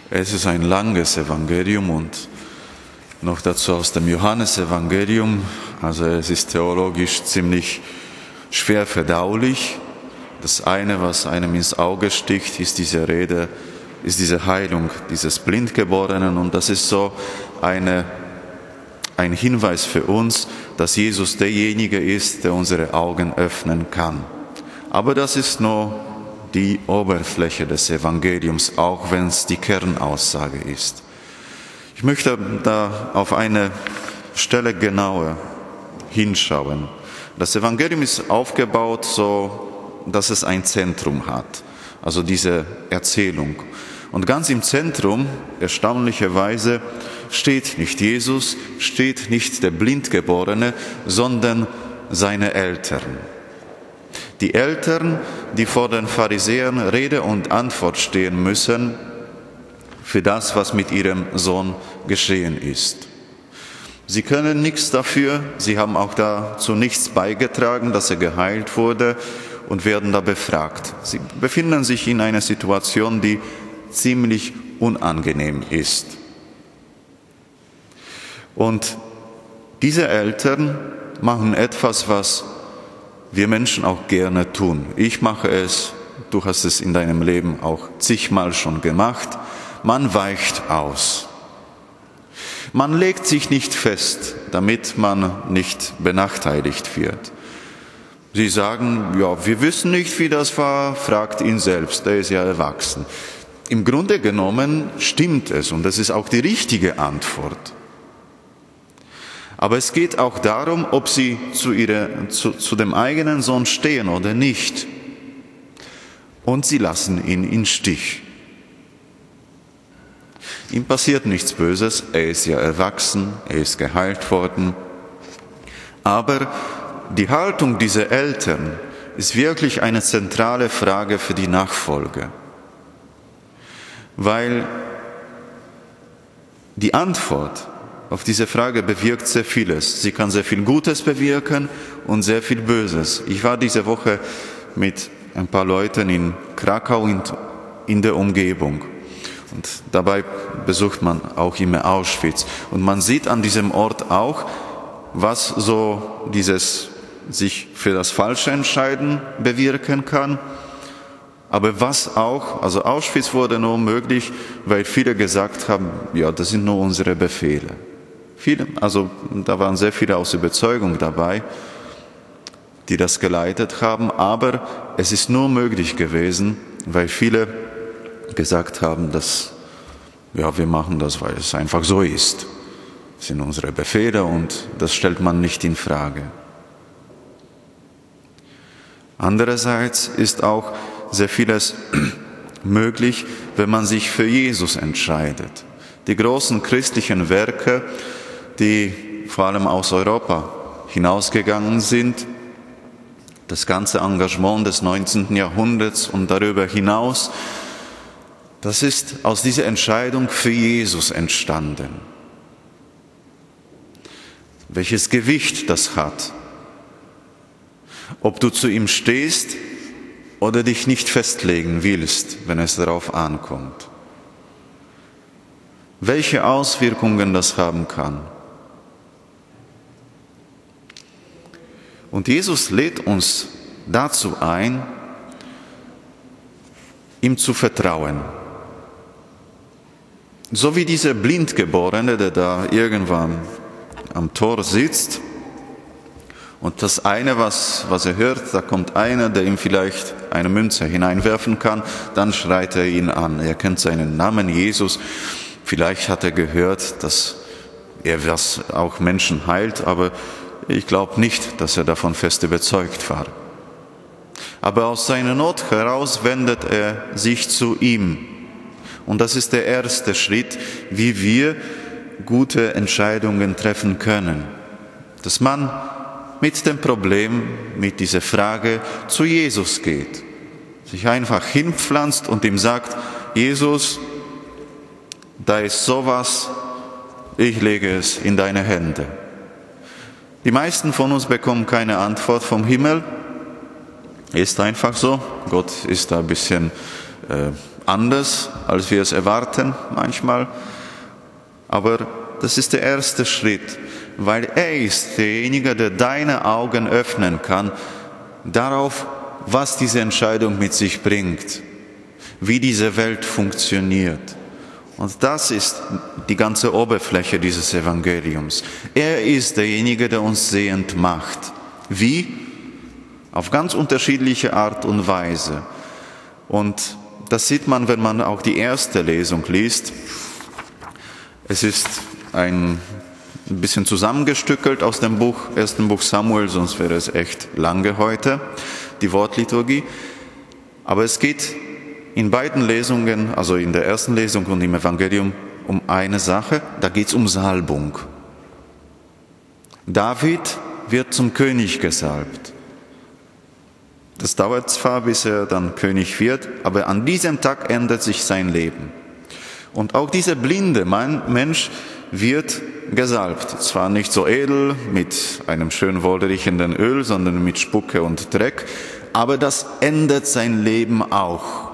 Es ist ein langes Evangelium und noch dazu aus dem Johannesevangelium. Also es ist theologisch ziemlich schwer verdaulich. Das eine, was einem ins Auge sticht, ist diese Rede, ist diese Heilung dieses Blindgeborenen. Und das ist so ein Hinweis für uns, dass Jesus derjenige ist, der unsere Augen öffnen kann. Aber das ist nur die Oberfläche des Evangeliums, auch wenn es die Kernaussage ist. Ich möchte da auf eine Stelle genauer hinschauen. Das Evangelium ist aufgebaut so, dass es ein Zentrum hat, also diese Erzählung. Und ganz im Zentrum, erstaunlicherweise, steht nicht Jesus, steht nicht der Blindgeborene, sondern seine Eltern. Die Eltern, die vor den Pharisäern Rede und Antwort stehen müssen für das, was mit ihrem Sohn geschehen ist. Sie können nichts dafür, sie haben auch dazu nichts beigetragen, dass er geheilt wurde und werden da befragt. Sie befinden sich in einer Situation, die ziemlich unangenehm ist. Und diese Eltern machen etwas, was wir Menschen auch gerne tun. Ich mache es, du hast es in deinem Leben auch zigmal schon gemacht. Man weicht aus. Man legt sich nicht fest, damit man nicht benachteiligt wird. Sie sagen, ja, wir wissen nicht, wie das war, fragt ihn selbst, er ist ja erwachsen. Im Grunde genommen stimmt es und das ist auch die richtige Antwort. Aber es geht auch darum, ob sie zu dem eigenen Sohn stehen oder nicht. Und sie lassen ihn im Stich. Ihm passiert nichts Böses, er ist ja erwachsen, er ist geheilt worden. Aber die Haltung dieser Eltern ist wirklich eine zentrale Frage für die Nachfolge. Weil die Antwort auf diese Frage bewirkt sehr vieles. Sie kann sehr viel Gutes bewirken und sehr viel Böses. Ich war diese Woche mit ein paar Leuten in Krakau in der Umgebung. Und dabei besucht man auch immer Auschwitz. Und man sieht an diesem Ort auch, was so dieses sich für das Falsche entscheiden bewirken kann. Aber was auch, also Auschwitz wurde nur möglich, weil viele gesagt haben, ja, das sind nur unsere Befehle. Also da waren sehr viele aus Überzeugung dabei, die das geleitet haben, aber es ist nur möglich gewesen, weil viele gesagt haben, dass ja, wir machen das, weil es einfach so ist. Das sind unsere Befehle und das stellt man nicht in Frage. Andererseits ist auch sehr vieles möglich, wenn man sich für Jesus entscheidet. Die großen christlichen Werke, die vor allem aus Europa hinausgegangen sind, das ganze Engagement des 19. Jahrhunderts und darüber hinaus, das ist aus dieser Entscheidung für Jesus entstanden. Welches Gewicht das hat, ob du zu ihm stehst oder dich nicht festlegen willst, wenn es darauf ankommt. Welche Auswirkungen das haben kann. Und Jesus lädt uns dazu ein, ihm zu vertrauen. So wie dieser Blindgeborene, der da irgendwann am Tor sitzt und das eine, was er hört, da kommt einer, der ihm vielleicht eine Münze hineinwerfen kann, dann schreit er ihn an. Er kennt seinen Namen, Jesus. Vielleicht hat er gehört, dass er was auch Menschen heilt, aber ich glaube nicht, dass er davon fest überzeugt war. Aber aus seiner Not heraus wendet er sich zu ihm. Und das ist der erste Schritt, wie wir gute Entscheidungen treffen können. Dass man mit dem Problem, mit dieser Frage zu Jesus geht. Sich einfach hinpflanzt und ihm sagt, Jesus, da ist sowas, ich lege es in deine Hände. Die meisten von uns bekommen keine Antwort vom Himmel. Ist einfach so. Gott ist da ein bisschen anders, als wir es erwarten manchmal. Aber das ist der erste Schritt, weil er ist derjenige, der deine Augen öffnen kann darauf, was diese Entscheidung mit sich bringt, wie diese Welt funktioniert. Und das ist die ganze Oberfläche dieses Evangeliums. Er ist derjenige, der uns sehend macht. Wie? Auf ganz unterschiedliche Art und Weise. Und das sieht man, wenn man auch die erste Lesung liest. Es ist ein bisschen zusammengestückelt aus dem ersten Buch Samuel, sonst wäre es echt lange heute, die Wortliturgie. Aber es geht in beiden Lesungen, also in der ersten Lesung und im Evangelium, um eine Sache, da geht es um Salbung. David wird zum König gesalbt. Das dauert zwar, bis er dann König wird, aber an diesem Tag ändert sich sein Leben. Und auch dieser blinde Mensch wird gesalbt. Zwar nicht so edel mit einem schön wohlriechenden Öl, sondern mit Spucke und Dreck, aber das ändert sein Leben auch.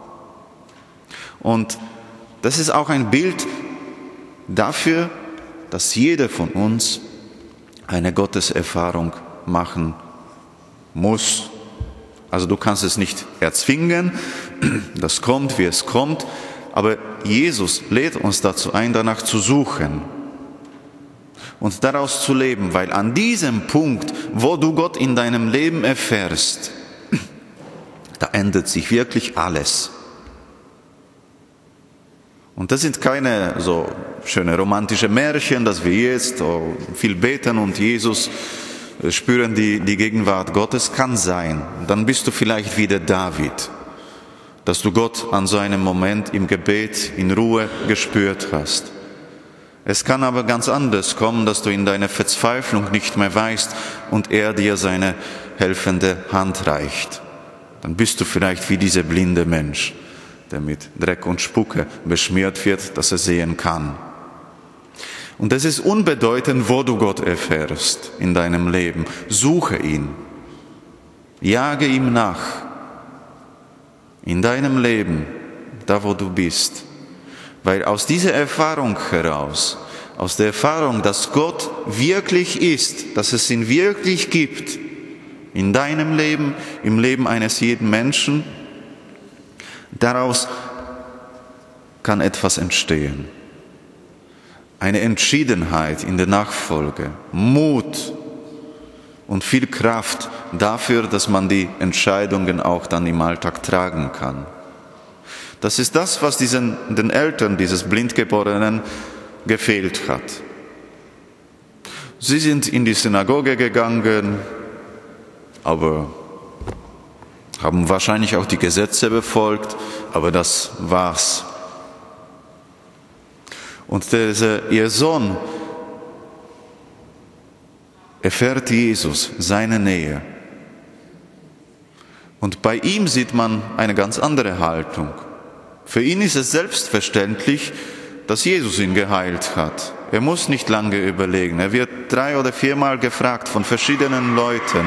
Und das ist auch ein Bild dafür, dass jeder von uns eine Gotteserfahrung machen muss. Also du kannst es nicht erzwingen, das kommt, wie es kommt, aber Jesus lädt uns dazu ein, danach zu suchen und daraus zu leben, weil an diesem Punkt, wo du Gott in deinem Leben erfährst, da ändert sich wirklich alles. Und das sind keine so schöne romantische Märchen, dass wir jetzt viel beten und Jesus spüren die Gegenwart Gottes. Kann sein. Dann bist du vielleicht wieder David, dass du Gott an so einem Moment im Gebet in Ruhe gespürt hast. Es kann aber ganz anders kommen, dass du in deiner Verzweiflung nicht mehr weißt und er dir seine helfende Hand reicht. Dann bist du vielleicht wie dieser blinde Mensch, der mit Dreck und Spucke beschmiert wird, dass er sehen kann. Und es ist unbedeutend, wo du Gott erfährst in deinem Leben. Suche ihn. Jage ihm nach. In deinem Leben, da wo du bist. Weil aus dieser Erfahrung heraus, aus der Erfahrung, dass Gott wirklich ist, dass es ihn wirklich gibt, in deinem Leben, im Leben eines jeden Menschen, daraus kann etwas entstehen. Eine Entschiedenheit in der Nachfolge, Mut und viel Kraft dafür, dass man die Entscheidungen auch dann im Alltag tragen kann. Das ist das, was den Eltern dieses Blindgeborenen gefehlt hat. Sie sind in die Synagoge gegangen, aber haben wahrscheinlich auch die Gesetze befolgt, aber das war's. Und ihr Sohn erfährt Jesus, seine Nähe. Und bei ihm sieht man eine ganz andere Haltung. Für ihn ist es selbstverständlich, dass Jesus ihn geheilt hat. Er muss nicht lange überlegen. Er wird 3 oder 4 Mal gefragt von verschiedenen Leuten,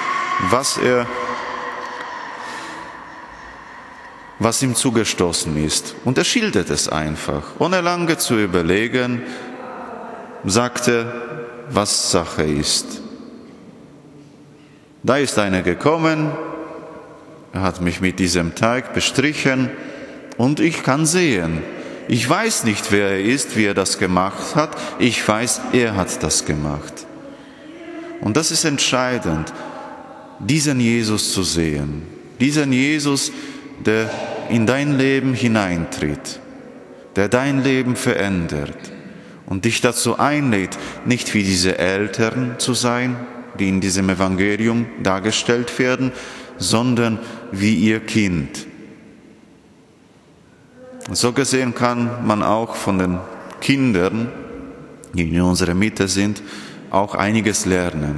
was ihm zugestoßen ist. Und er schildert es einfach. Ohne lange zu überlegen, sagt er, was Sache ist. Da ist einer gekommen, er hat mich mit diesem Teig bestrichen und ich kann sehen. Ich weiß nicht, wer er ist, wie er das gemacht hat. Ich weiß, er hat das gemacht. Und das ist entscheidend, diesen Jesus zu sehen. Diesen Jesus, der in dein Leben hineintritt, der dein Leben verändert und dich dazu einlädt, nicht wie diese Eltern zu sein, die in diesem Evangelium dargestellt werden, sondern wie ihr Kind. So gesehen kann man auch von den Kindern, die in unserer Mitte sind, auch einiges lernen.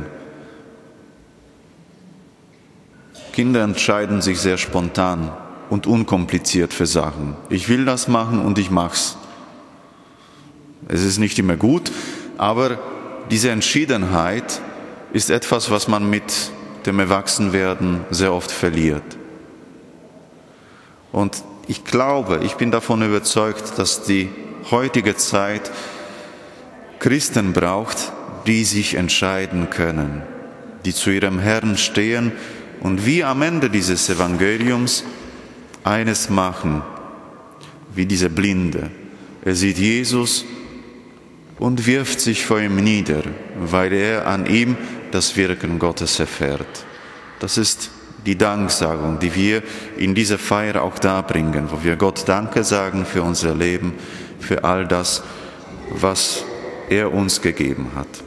Kinder entscheiden sich sehr spontan und unkompliziert für Sachen. Ich will das machen und ich mach's. Es ist nicht immer gut, aber diese Entschiedenheit ist etwas, was man mit dem Erwachsenwerden sehr oft verliert. Und ich bin davon überzeugt, dass die heutige Zeit Christen braucht, die sich entscheiden können, die zu ihrem Herrn stehen und wie am Ende dieses Evangeliums eines machen, wie dieser Blinde. Er sieht Jesus und wirft sich vor ihm nieder, weil er an ihm das Wirken Gottes erfährt. Das ist die Danksagung, die wir in dieser Feier auch darbringen, wo wir Gott Danke sagen für unser Leben, für all das, was er uns gegeben hat.